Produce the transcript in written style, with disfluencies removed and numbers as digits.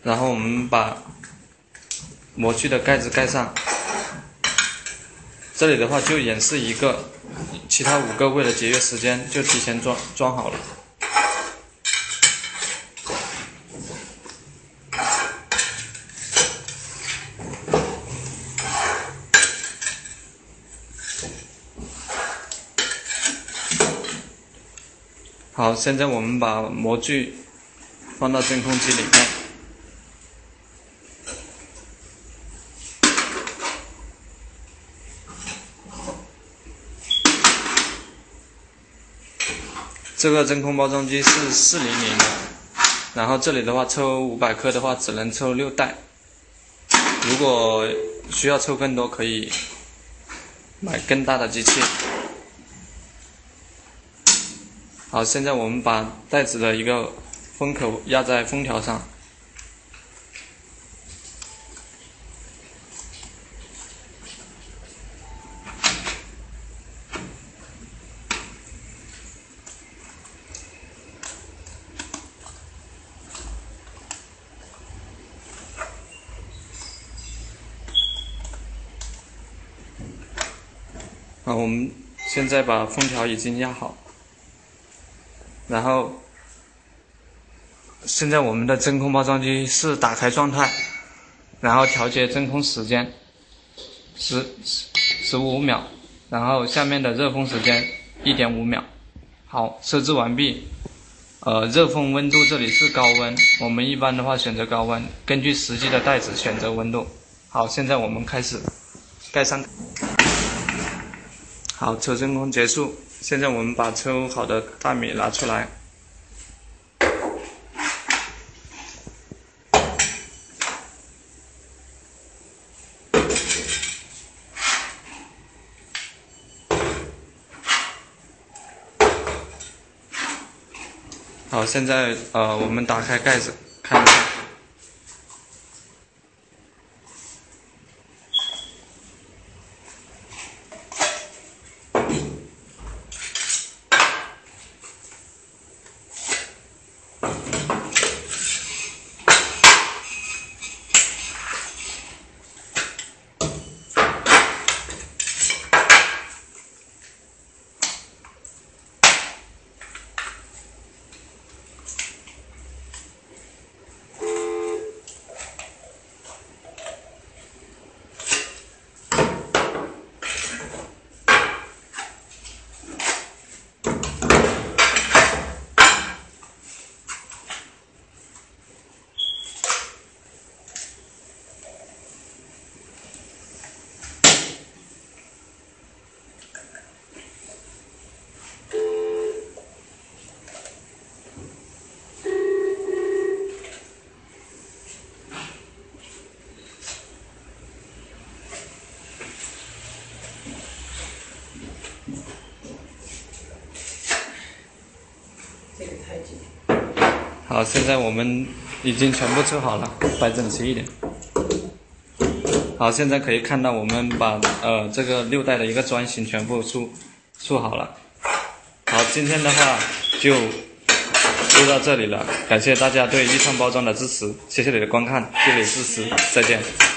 然后我们把模具的盖子盖上。这里的话就演示一个，其他5个为了节约时间就提前装好了。好，现在我们把模具放到真空机里面。这个真空包装机是400的，然后这里的话抽500克的话只能抽6袋，如果需要抽更多可以买更大的机器。好，现在我们把袋子的一个封口压在封条上。好，我们现在把封条已经压好。然后，现在我们的真空包装机是打开状态，然后调节真空时间15秒，然后下面的热封时间1.5秒。好，设置完毕。热封温度这里是高温，我们一般的话选择高温，根据实际的袋子选择温度。好，现在我们开始盖上。好，抽真空结束。现在我们把抽好的大米拿出来。好，现在我们打开盖子看一下。好，现在我们已经全部抽好了，摆整齐一点。好，现在可以看到我们把这个6袋的一个砖型全部竖好了。好，今天的话就到这里了，感谢大家对易创包装的支持，谢谢你的观看，谢谢你的支持，再见。